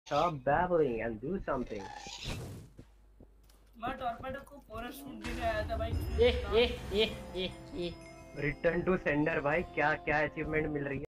Stop babbling and do something. मैं torpedo को पूरा शूट देने आया था भाई। ए ए ए ए ए Return to sender भाई, क्या क्या अचीवमेंट मिल रही है?